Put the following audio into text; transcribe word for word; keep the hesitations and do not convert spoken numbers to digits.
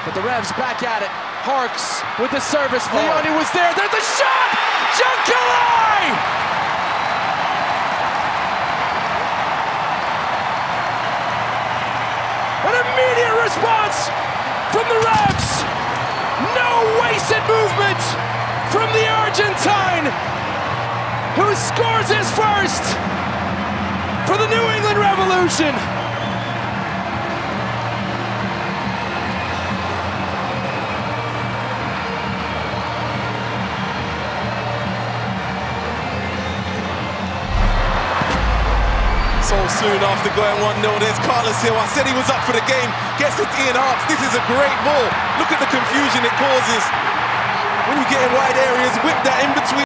But the Revs back at it. Harks with the service. Oh. Leone was there. There's a shot! Chancalay! An immediate response from the Revs. No wasted movement from the Argentine, who scores his first for the New England Revolution. So soon after going one nil, there's Carlos Hill. I said he was up for the game. Gets it to Ian Harks. This is a great ball. Look at the confusion it causes when you get in wide areas. Whip that in between.